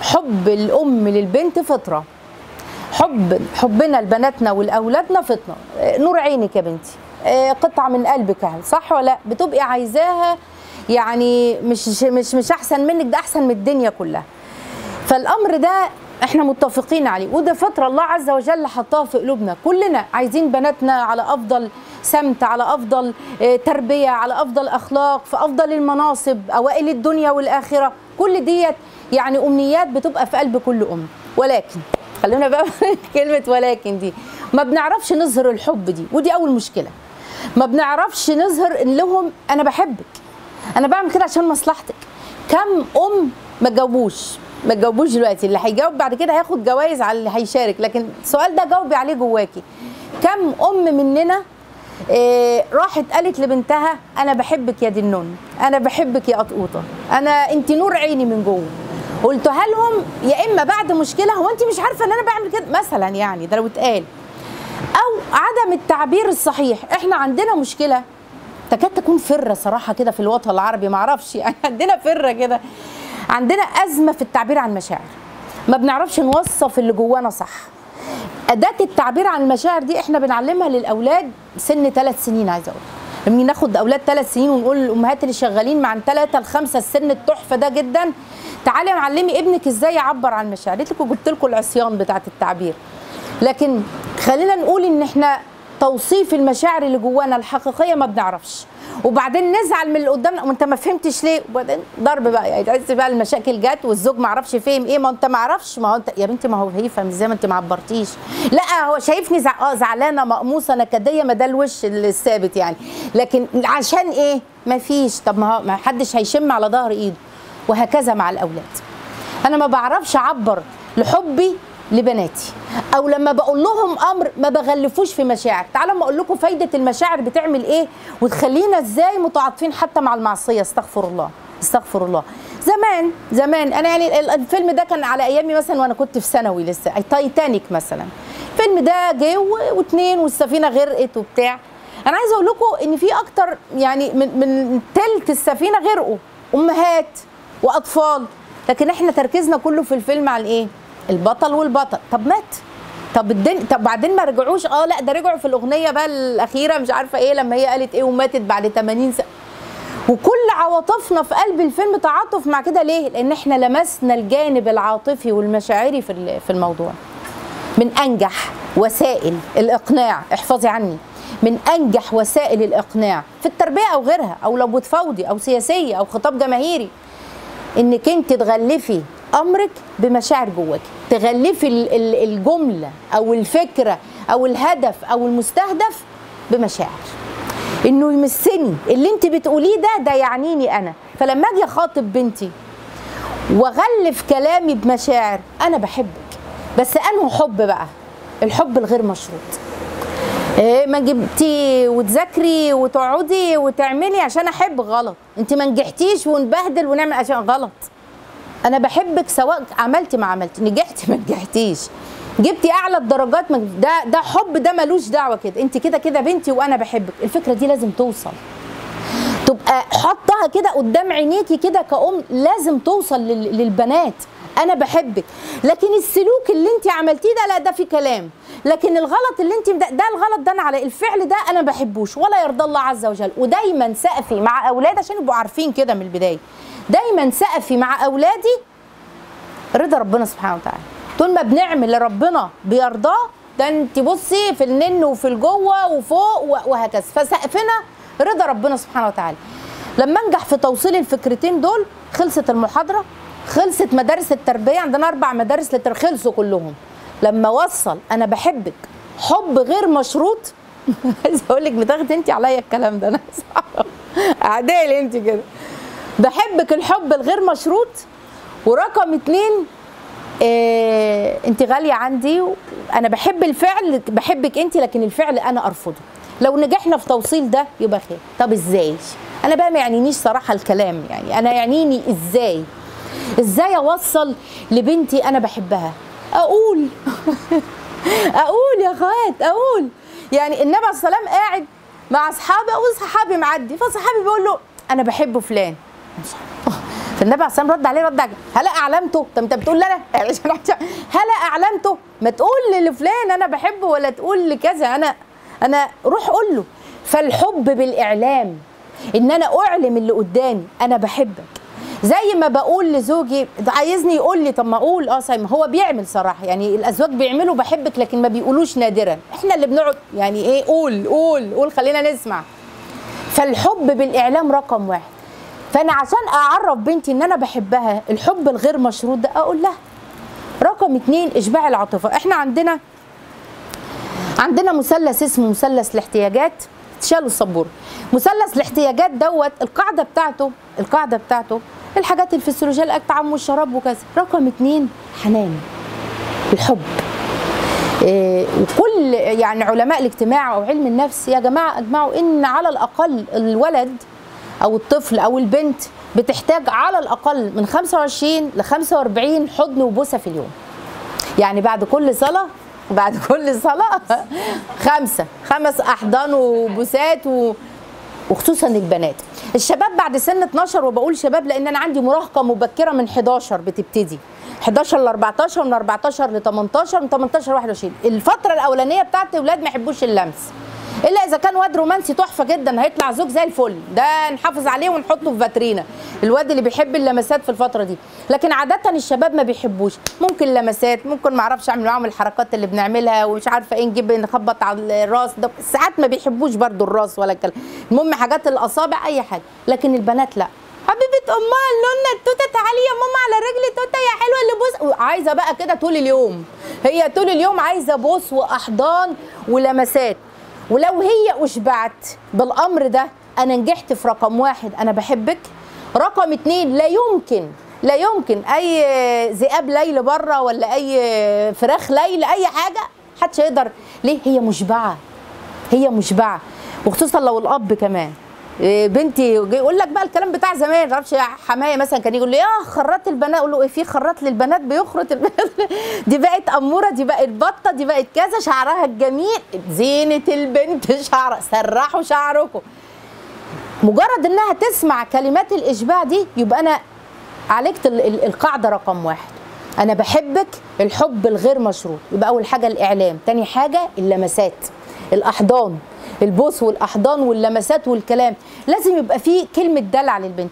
حب الام للبنت فطره، حبنا لبناتنا ولاولادنا فطره. نور عينك يا بنتي، قطعه من قلبك يعني، صح ولا لا؟ بتبقي عايزاها يعني مش احسن منك، ده احسن من الدنيا كلها. فالامر ده احنا متفقين عليه، وده فطره الله عز وجل حطها في قلوبنا. كلنا عايزين بناتنا على افضل سمت، على افضل تربيه، على افضل اخلاق، في افضل المناصب، اوائل الدنيا والاخره. كل ديت يعني امنيات بتبقى في قلب كل ام. ولكن خلونا بقى كلمه ولكن دي، ما بنعرفش نظهر الحب دي، ودي اول مشكله. ما بنعرفش نظهر ان لهم انا بحبك، انا بعمل كده عشان مصلحتك. كم ام ما تجاوبوش دلوقتي، اللي هيجاوب بعد كده هياخد جوائز على اللي هيشارك، لكن السؤال ده جاوبي عليه جواكي. كم ام مننا راحت قالت لبنتها انا بحبك يا دنون، انا بحبك يا قطقوطه، انت نور عيني من جوه. قلتها لهم يا اما بعد مشكله، هو انت مش عارفه ان انا بعمل كده مثلا، يعني ده لو اتقال، او عدم التعبير الصحيح. احنا عندنا مشكله تكاد تكون فره صراحه كده في الوطن العربي، معرفش يعني عندنا فره كده، عندنا ازمه في التعبير عن المشاعر. ما بنعرفش نوصف اللي جوانا صح. اداه التعبير عن المشاعر دي احنا بنعلمها للاولاد سن 3 سنين. عايزه اقول لما ناخد اولاد 3 سنين ونقول للامهات اللي شغالين مع 3 ل 5 السن التحفه ده جدا، تعالي يا معلمي ابنك ازاي يعبر عن المشاعر. قلت لكم جبت لكم العصيان بتاعه التعبير. لكن خلينا نقول ان احنا توصيف المشاعر اللي جوانا الحقيقيه ما بنعرفش، وبعدين نزعل من اللي قدامنا وانت ما فهمتش ليه، وبعدين ضرب بقى، يعني تحس بقى المشاكل جت والزوج ما عرفش فهم ايه. ما انت ما عرفش، ما هو انت يا بنتي ما هو هيفهم ازاي ما انت ما عبرتيش. لا هو شايفني زعلانه مقموصه نكديه، ما ده الوش الثابت يعني، لكن عشان ايه؟ ما فيش. طب ما حدش هيشم على ظهر ايده. وهكذا مع الاولاد. انا ما بعرفش اعبر لحبي لبناتي، او لما بقول لهم امر ما بغلفوش في مشاعر. تعالوا اما اقول لكم فايده المشاعر بتعمل ايه وتخلينا ازاي متعاطفين حتى مع المعصيه. استغفر الله استغفر الله. زمان انا يعني الفيلم ده كان على ايامي مثلا وانا كنت في ثانوي لسه، تايتانيك مثلا. الفيلم ده جه واتنين والسفينه غرقت وبتاع. انا عايزه اقول لكم ان في اكتر يعني من تلت السفينه غرقوا، امهات واطفال، لكن احنا تركيزنا كله في الفيلم على ايه؟ البطل والبطل. طب مات، طب بعدين ما رجعوش. لا ده رجعوا في الاغنيه بقى الاخيره مش عارفه ايه، لما هي قالت ايه وماتت بعد 80 سنه. وكل عواطفنا في قلب الفيلم تعاطف مع كده. ليه؟ لان احنا لمسنا الجانب العاطفي والمشاعري في الموضوع. من انجح وسائل الاقناع، احفظي عني، من انجح وسائل الاقناع في التربيه او غيرها، او لو بتفاوضي او سياسيه او خطاب جماهيري، انك انت تغلفي امرك بمشاعر جواكي، تغلفي الجمله او الفكره او الهدف او المستهدف بمشاعر، انه يمسني اللي انت بتقوليه ده يعنيني انا. فلما اجي اخاطب بنتي واغلف كلامي بمشاعر، انا بحبك، بس انه حب بقى؟ الحب الغير مشروط. ما جبتي وتذاكري وتقعدي وتعملي عشان احب، غلط. انت ما نجحتيش ونبهدل ونعمل عشان، غلط. انا بحبك سواء عملتي ما عملتي، نجحتي ما نجحتيش، جبتي اعلى الدرجات ما ده حب، ده ملوش دعوه كده. انت كده بنتي وانا بحبك. الفكره دي لازم توصل، تبقى حطها كده قدام عينيكي كده كأم، لازم توصل للبنات. انا بحبك. لكن السلوك اللي انت عملتيه ده لا، ده في كلام. لكن الغلط اللي انت ده الغلط ده انا على الفعل ده انا ما بحبوش ولا يرضى الله عز وجل. ودايما سقفي مع اولادي عشان يبقوا عارفين كده من البدايه، دايما سقفي مع اولادي رضا ربنا سبحانه وتعالى. طول ما بنعمل اللي ربنا بيرضاه، ده انت بصي في النن وفي الجوه وفوق وهكذا. فسقفنا رضا ربنا سبحانه وتعالى. لما انجح في توصيل الفكرتين دول، خلصت المحاضره، خلصت مدارس التربيه. عندنا 4 مدارس خلصوا كلهم. لما وصل انا بحبك حب غير مشروط. عايزه اقول لك بتاخدي انت عليا الكلام ده، انا اعدالي انت كده. بحبك الحب الغير مشروط. ورقم 2، انت غاليه عندي، انا بحب الفعل، بحبك انت، لكن الفعل انا ارفضه. لو نجحنا في توصيل ده يبقى خير. طب ازاي؟ انا بقى ما يعنينيش صراحه الكلام، يعني انا يعنيني ازاي اوصل لبنتي انا بحبها. اقول اقول يا اخوات، اقول يعني النبي عليه الصلاه والسلام قاعد مع اصحابه، او صحابي معدي، فصحابي بيقول له انا بحب فلان، فالنبي عليه الصلاه والسلام رد عليه رد عجيب. هلا اعلمته؟ طب انت بتقول لي انا هلا اعلمته؟ ما تقول لفلان انا بحبه، ولا تقول لكذا. انا روح قول له. فالحب بالاعلام، ان انا اعلم اللي قدامي انا بحبك. زي ما بقول لزوجي عايزني يقول لي، طب ما اقول سايمه. هو بيعمل صراحه، يعني الازواج بيعملوا بحبك لكن ما بيقولوش نادرا. احنا اللي بنقعد يعني ايه، قول خلينا نسمع. فالحب بالاعلام رقم واحد. فانا عشان اعرف بنتي ان انا بحبها الحب الغير مشروط ده اقول لها. رقم 2 اشباع العاطفه. احنا عندنا مثلث اسمه مثلث الاحتياجات. شالوا السبوره. مثلث الاحتياجات دوت القاعده بتاعته الحاجات الفسيولوجيه، الاكل، الطعام والشراب وكذا. رقم 2 حنان، الحب. وكل يعني علماء الاجتماع او علم النفس يا جماعه اجمعوا ان على الاقل الولد او الطفل او البنت بتحتاج على الاقل من 25 ل 45 حضن وبوسه في اليوم. يعني بعد كل صلاه 5 احضان وبوسات وخصوصا البنات. الشباب بعد سن 12، وبقول شباب لان انا عندي مراهقه مبكره من 11 بتبتدي، 11 ل 14، من 14 ل 18، من 18 ل 21. الفتره الاولانيه بتاعت الاولاد ما يحبوش اللمس، الا اذا كان واد رومانسي تحفه جدا هيطلع زوج زي الفل، ده نحافظ عليه ونحطه في فاترينا، الواد اللي بيحب اللمسات في الفتره دي. لكن عاده الشباب ما بيحبوش، ممكن لمسات، ممكن ما اعرفش اعمل معاهم الحركات اللي بنعملها ومش عارفه ايه، نجيب نخبط على الراس، ده ساعات ما بيحبوش برده الراس ولا الكلام، المهم حاجات الاصابع اي حاجه. لكن البنات لا، حبيبه امها النونه التوته تعالي يا ماما على رجلي توته يا حلوه اللي بوس، عايزه بقى كده طول اليوم، هي طول اليوم عايزه بوس واحضان ولمسات. ولو هي أشبعت بالأمر ده أنا نجحت في رقم 1 أنا بحبك. رقم 2 لا يمكن أي ذئاب ليل بره ولا أي فراخ ليل أي حاجة محدش يقدر. ليه؟ هي مشبعة. وخصوصا لو الأب كمان. بنتي يقول لك بقى الكلام بتاع زمان، ما اعرفش حمايه مثلا كان يقول لي خرات البنات، اقول له ايه في خرات للبنات بيخرط البنات دي بقت اموره، دي بقت بطه، دي بقت كذا، شعرها الجميل، زينه البنت شعر، سرحوا شعركم. مجرد انها تسمع كلمات الاشباع دي يبقى انا عالجت القاعده رقم 1. انا بحبك الحب الغير مشروط. يبقى اول حاجه الاعلام، تاني حاجه اللمسات، الاحضان، البوس والاحضان واللمسات والكلام. لازم يبقى فيه كلمه دلع للبنت.